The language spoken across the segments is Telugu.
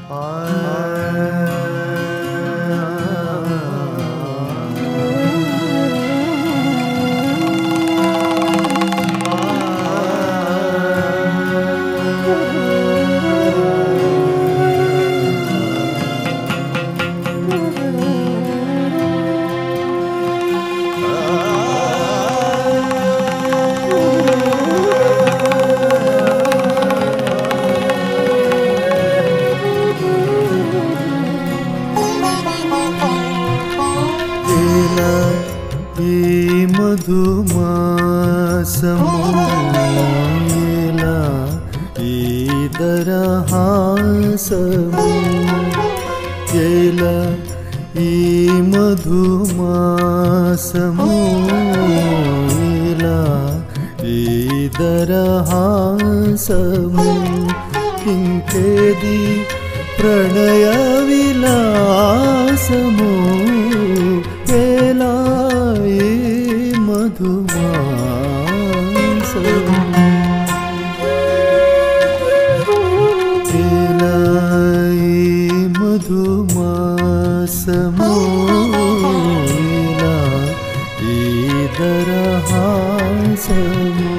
మధుమాసములా ఈదరహాసములా ఈ మధుమాసములా ఈదరహాసము ఇంకేది ప్రణయ విలాసము వేలాయే మధుమాసము వేలాయే మధుమాసము ఈదరహాసము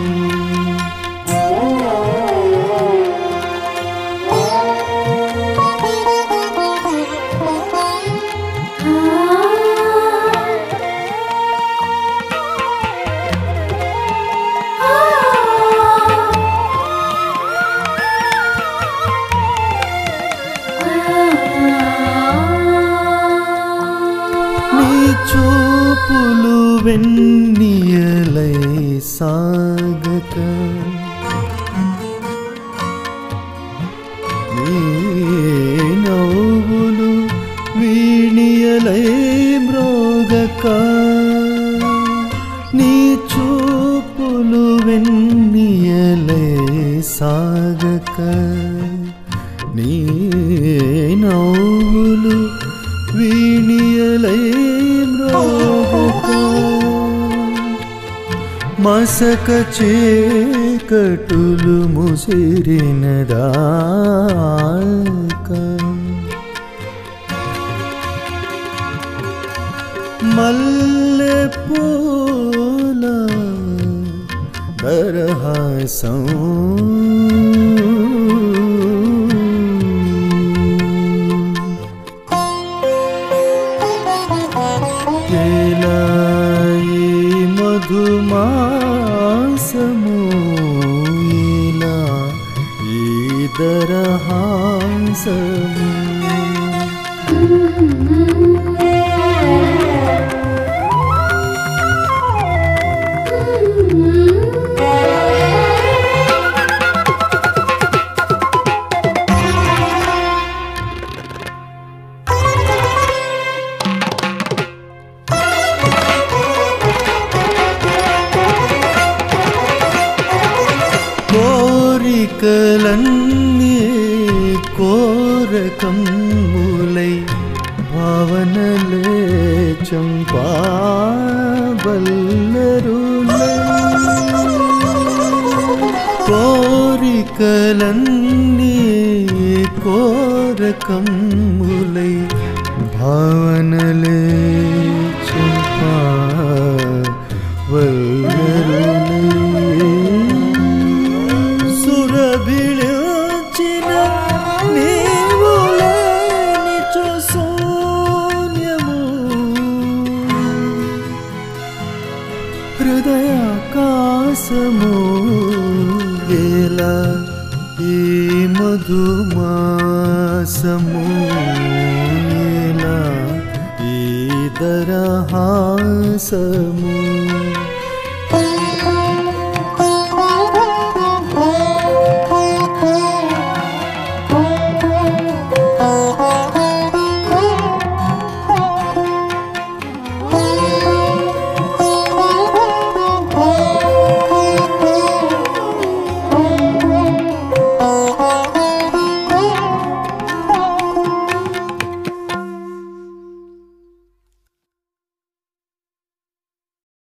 చూపులు వెన్నీయలై సాగక నీ నవ్వులు వీణియలై మ్రోగక నీ చూపులు వెన్నీయలై సాగక నీ నవ్వులు వీణియలై మసక చీకటులు ముసిరినదాక మల్లె పూల దరహాసం మధుమాసములా ఈదరహాసము కోరికలన్నీ కోరకమ్ములై భావనలే చంపాబల్లరులై కోరికలన్నీ కోరకమ్ములై భావనలే చంపాబల్లరులై సురభిళచిన నీవులేనిచో శూన్యము హృదయాకాశము ఎలా ఈ మధుమాసము ఎలా ఈదరహాసము